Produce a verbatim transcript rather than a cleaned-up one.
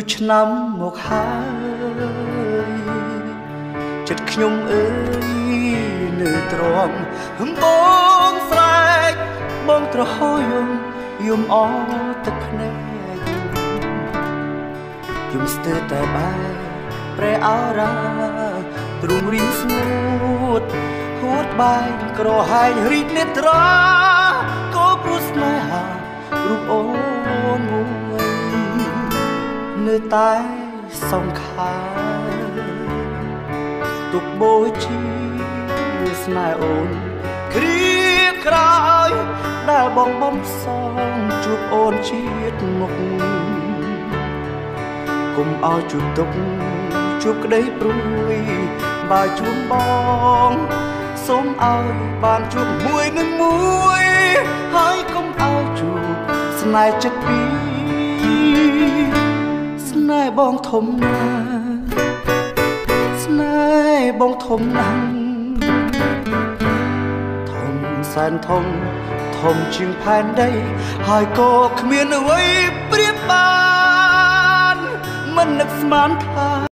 ឆ្នាំមកហើយចិត្តខ្ញុំអើយនៅទ្រាំបងស្រែកបងត្រហោយំយំអទឹកភ្នែកយំស្ទើរតែបែរប្រែអរ៉ាទ្រង់រីងស្ងួតហួតបែកក្រហាយរីកនេត្រាក៏ព្រោះស្នេហារូបអូនមួយនៅតែសង្ខារទុកបូជាស្នេហ៍អូនគ្រាក្រោយដែលបងបំសងជួបអូនជាតិមុខគុំឲ្យជួបទុកជួបក្តីព្រួយបើជួបបងសូមឲ្យបានជួបមួយនឹងមួយហើយកុំឲ្យជួបស្នេហ៍ចិត្តពីរស្នេហ៍បងធំណាស់ស្នេហ៍បងធំណាស់ធំសែនធំធំជាងផែនដីហើយក៏គ្មានអ្វីប្រៀបបានមិននឹកស្មានថា